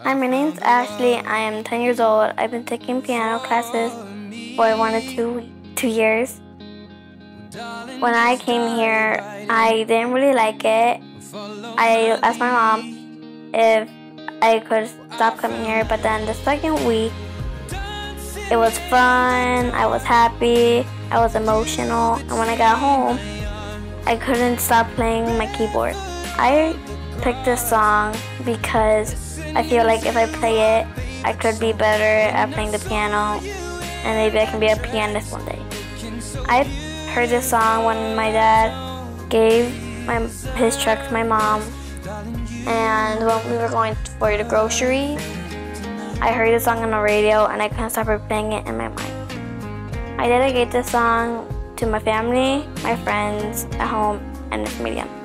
Hi, my name's Ashley. I am 10 years old. I've been taking piano classes for 1 to 2 years. When I came here, I didn't really like it. I asked my mom if I could stop coming here, but then the second week, it was fun, I was happy, I was emotional, and when I got home, I couldn't stop playing my keyboard. I picked this song because I feel like if I play it, I could be better at playing the piano, and maybe I can be a pianist one day. I heard this song when my dad gave his truck to my mom, and when we were going for the grocery, I heard this song on the radio and I couldn't stop replaying it in my mind. I dedicate this song to my family, my friends at home, and the comedian.